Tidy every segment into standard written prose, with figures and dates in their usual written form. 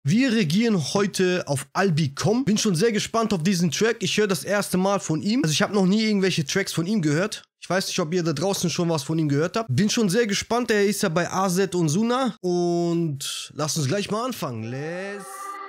Wir reagieren heute auf Albi.com. Bin schon sehr gespannt auf diesen Track. Ich höre das erste Mal von ihm. Also ich habe noch nie irgendwelche Tracks von ihm gehört. Ich weiß nicht, ob ihr da draußen schon was von ihm gehört habt. Bin schon sehr gespannt. Er ist ja bei AZ und Suna. Und lasst uns gleich mal anfangen. Let's...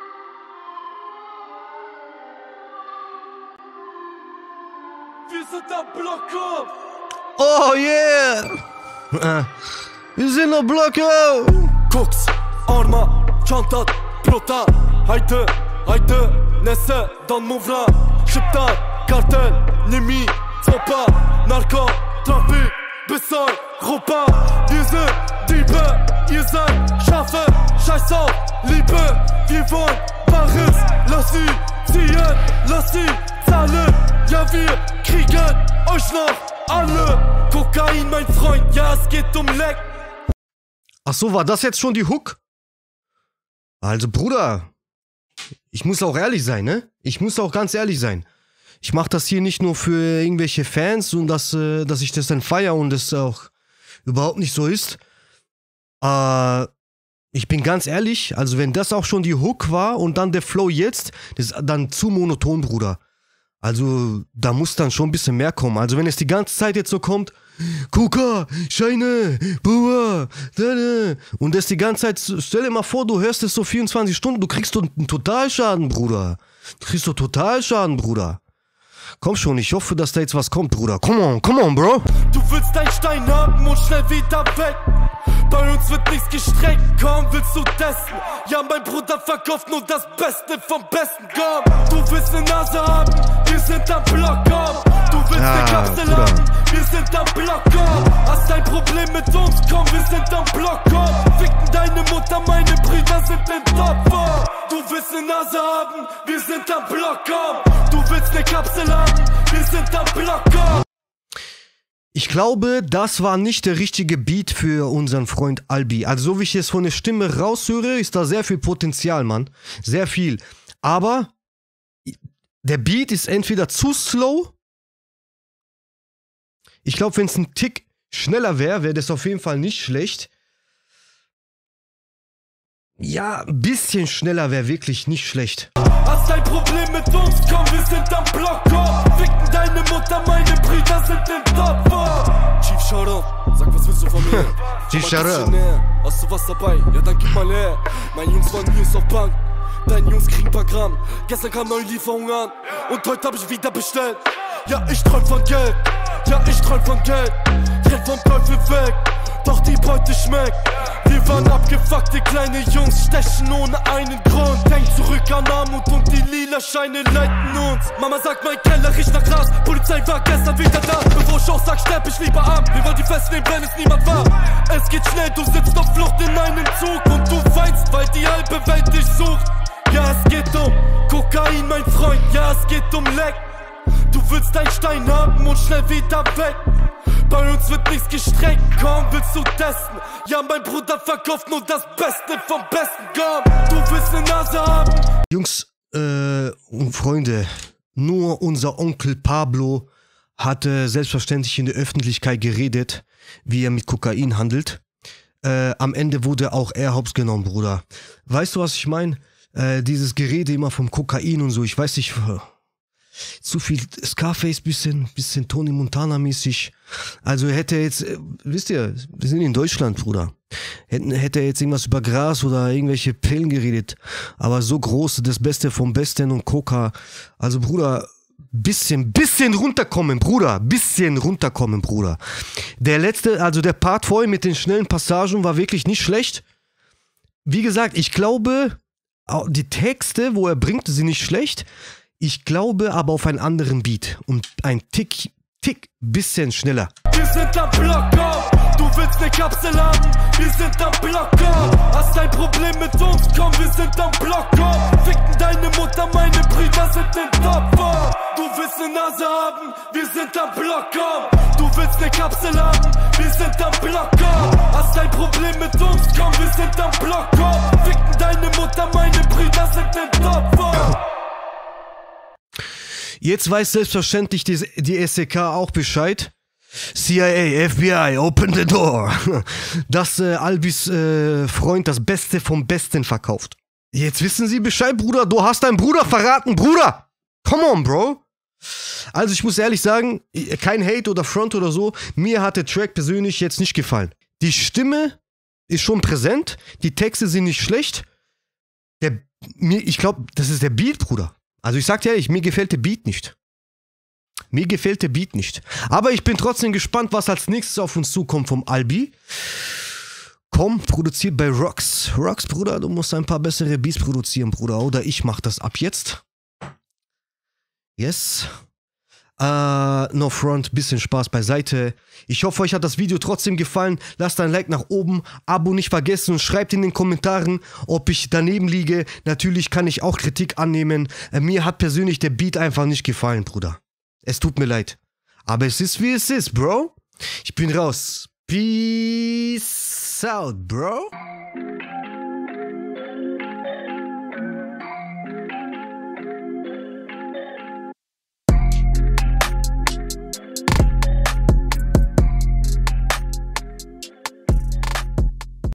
Wir sind am Block. Oh yeah! Wir sind am Block. Koks, Arma, Çantat, Prota. Haydi, haydi, nese, dan Movra. Şıptar, Kartel, Nimi, Zopa, Narko, Trafik, Bissoy, Rupa. Wir sind Diebe, ihr seid Schafe, Scheiß auf, Liebe. Wir wollen Paris, lass sie ziehen, lass sie zahlen. Ja, wir kriegen euch noch alle. Kokain, mein Freund, ja, es geht um Leck. Ach so, war das jetzt schon die Hook? Also Bruder, ich muss auch ehrlich sein, ne? Ich muss auch ganz ehrlich sein. Ich mache das hier nicht nur für irgendwelche Fans und dass ich das dann feiere und es auch überhaupt nicht so ist. Ich bin ganz ehrlich, also wenn das auch schon die Hook war und dann der Flow jetzt, das ist dann zu monoton, Bruder. Also da muss dann schon ein bisschen mehr kommen. Also wenn es die ganze Zeit jetzt so kommt, Kuka, Scheine, Bua, und das die ganze Zeit, stell dir mal vor, du hörst es so 24 Stunden, du kriegst doch einen Totalschaden, Bruder. Du kriegst doch Totalschaden, Bruder. Komm schon, ich hoffe, dass da jetzt was kommt, Bruder. Come on, Bro. Du willst einen Stein haben und schnell wieder weg. Bei uns wird nichts gestreckt, komm, willst du testen? Ja, mein Bruder verkauft nur das Beste vom Besten, komm. Du willst eine Nase haben, wir sind am Block, komm. Du willst eine Kapsel Bruder. haben, wir sind am Block, komm. Hast ein Problem mit uns, komm, wir sind am Block, komm. Ficken deine Mutter, meine Brüder sind in Top, komm. Du willst eine Nase haben, wir sind am Block, komm. Du willst eine Kapsel haben, wir sind am Block, komm. Ich glaube, das war nicht der richtige Beat für unseren Freund Albi. Also so wie ich es von der Stimme raushöre, ist da sehr viel Potenzial, Mann. Sehr viel. Aber der Beat ist entweder zu slow. Ich glaube, wenn es ein Tick schneller wäre, wäre das auf jeden Fall nicht schlecht. Ja, ein bisschen schneller wäre wirklich nicht schlecht. Hast ein Problem mit uns, komm, wir sind am Block, komm. Ficken deine Mutter, meine Brüder sind im Top, Chief Shoutout, sag, was willst du von mir? Chief Shoutout. Hast du was dabei? Ja, dann gib mal her. Meine Jungs waren News auf Bank, deine Jungs kriegen paar Gramm. Gestern kam neue Lieferung an und heute hab ich wieder bestellt. Ja, ich träum von Geld, ja, ich träum von Geld. Renn vom Teufel weg, doch die Beute schmeckt. Wir waren abgefuckte kleine Jungs, stechen ohne einen Grund. Denk zurück an Armut und die lila Scheine leiten uns. Mama sagt, mein Keller riecht nach Gras, Polizei war gestern wieder da. Bevor ich auch sag, sterb ich lieber ab. Wir wollen die festnehmen, wenn es niemand war. Es geht schnell, du sitzt auf Flucht in einem Zug und du weinst, weil die halbe Welt dich sucht. Ja, es geht um Kokain, mein Freund, ja, es geht um Leck. Du willst einen Stein haben und schnell wieder weg. Bei uns wird nichts gestreckt, komm, willst du testen? Ja, mein Bruder verkauft nur das Beste vom Besten, komm. Du willst eine Nase haben. Jungs und Freunde, nur unser Onkel Pablo hatte selbstverständlich in der Öffentlichkeit geredet, wie er mit Kokain handelt. Am Ende wurde auch er hops genommen, Bruder. Weißt du, was ich meine? Dieses Gerede immer vom Kokain und so, ich weiß nicht... Zu viel Scarface, bisschen Tony Montana mäßig. Also hätte er jetzt, wisst ihr, wir sind in Deutschland, Bruder. Hätte er jetzt irgendwas über Gras oder irgendwelche Pillen geredet. Aber so groß, das Beste vom Besten und Coca. Also Bruder, bisschen runterkommen, Bruder. Bisschen runterkommen, Bruder. Der letzte, also der Part vorhin mit den schnellen Passagen war wirklich nicht schlecht. Wie gesagt, ich glaube, die Texte, wo er bringt, sind nicht schlecht. Ich glaube aber auf einen anderen Beat und ein Tick bisschen schneller. Wir sind am Block, komm. Du willst eine Kapsel haben, wir sind am Block, komm. Hast ein Problem mit uns, komm, wir sind am Block, komm. Ficken deine Mutter, meine Brüder sind im Top, Du willst eine Nase haben, wir sind am Block, komm. Du willst eine Kapsel haben, wir sind am Block, komm. Hast ein Problem mit uns, komm, wir sind am Block, komm. Ficken deine Mutter, meine Brüder sind im Top, Jetzt weiß selbstverständlich die SEK auch Bescheid. CIA, FBI, open the door. Dass Albis Freund das Beste vom Besten verkauft. Jetzt wissen Sie Bescheid, Bruder. Du hast deinen Bruder verraten, Bruder. Come on, Bro. Also ich muss ehrlich sagen, kein Hate oder Front oder so. Mir hat der Track persönlich jetzt nicht gefallen. Die Stimme ist schon präsent. Die Texte sind nicht schlecht. Ich glaube, das ist der Beat, Bruder. Also ich sag dir ehrlich, mir gefällt der Beat nicht. Mir gefällt der Beat nicht. Aber ich bin trotzdem gespannt, was als nächstes auf uns zukommt vom Albi. Komm, produziert bei Rox. Rox, Bruder, du musst ein paar bessere Beats produzieren, Bruder. Oder ich mach das ab jetzt. Yes. No front, bisschen Spaß beiseite. Ich hoffe, euch hat das Video trotzdem gefallen. Lasst ein Like nach oben, Abo nicht vergessen und schreibt in den Kommentaren, ob ich daneben liege. Natürlich kann ich auch Kritik annehmen. Mir hat persönlich der Beat einfach nicht gefallen, Bruder. Es tut mir leid. Aber es ist, wie es ist, Bro. Ich bin raus. Peace out, Bro.